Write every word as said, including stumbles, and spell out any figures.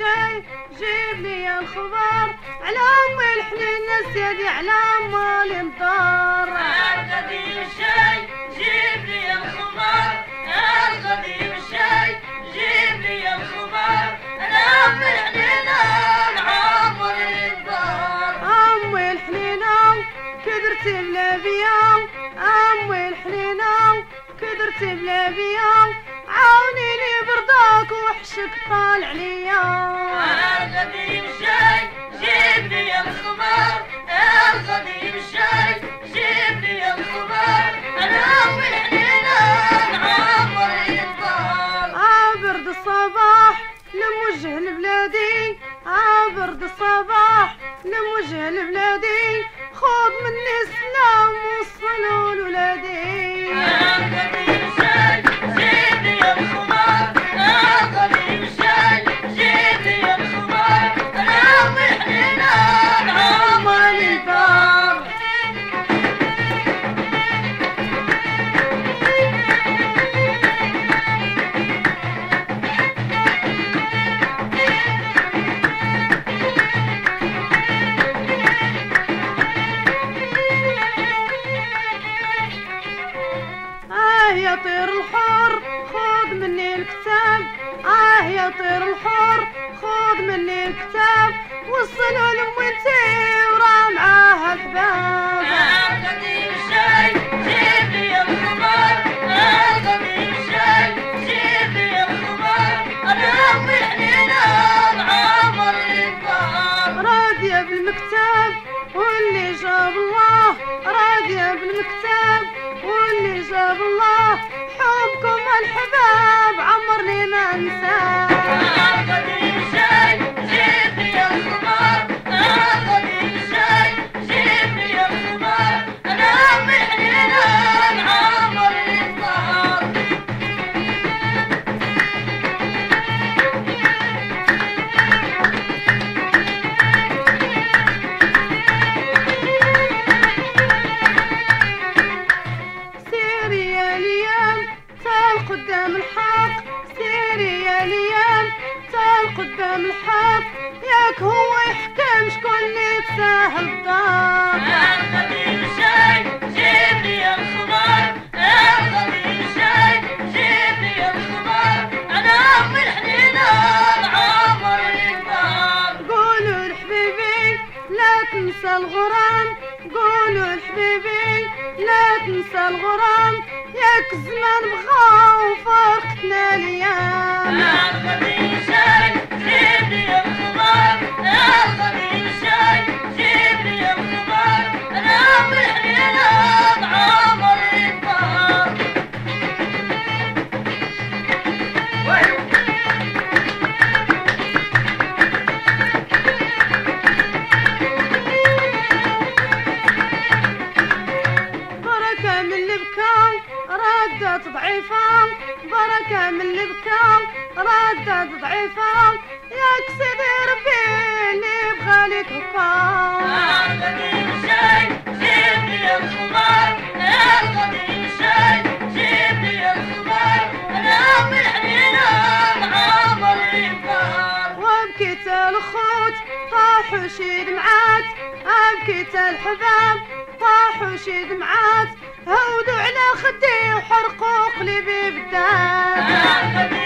الشاي جيب لي الخبر على امي الحنين سيدي على امال مطار. القديم الشاي جيب لي الخبر القديم الشاي جيب لي الخبر على امي الحنينه عمر الدار. امي الحنينه كدرت بلا بيا امي الحنينه كدرت بلا بيا عاونيني برضاك وحشك طالع ليا. القديم الشاي جيب لي الخبر القديم الشاي جيب لي الخبر انا امي الحنينه عمر الدار. عابرد الصباح لموجه لبلادي عابرد الصباح لموجه لبلادي خذ مني السلام وصلوا لولادي. القديم الشاي جيب لي الخبر القديم الشاي جيب لي الخبر انا امي الحنينه عمر الدار. آه يا طير الحر خذ مني الكتاب آه يا طير الحر خذ مني الكتاب وصلوا لمويتي ورا معاها الحباب. القديم الشاي جيب لي الخبر القديم الشاي جيب لي الخبر انا امي الحنينه عمر الدار. راضية بالمكتاب واللي جاب الله راضية بالمكتاب واللي جاب الله حبكم الحباب عمرني ما انساه. القديم الشاي جيب لي الخبر القديم الشاي جيب لي الخبر انا امي الحنينه عمر الدار. سيري يا الايام تعال قدام الحق سيري يا الايام تعال قدام الحق ياك هو يحكم شكون اللي تساهل الدار. القديم الشاي جيب لي الخبر القديم الشاي جيب لي الخبر انا امي الحنينه عمر الدار. قولوا لحبيبي لا تنسى الغرام قولوا لحبيبي لا تنسى الغرام ياك الزمان بغا وفارقتنا الايام. القديم الشاي جيب لي الخبر القديم الشاي جيب لي الخبر انا امي الحنينه عمر الدار. بركة من اللي بكى ردت ضعيفة بركة من اللي بكى ردت ضعيفة ياك سيدي ربي اللي بغالك هكا. القديم الشاي جيب لي الخبر القديم الشاي جيب لي الخبر انا امي الحنينه عمر الدار. وبكيت الخوت طاحوا شي دمعات أبكيت الحباب طاحوا شي دمعات هودوا على خدي وحرقوا قلبي بالدار.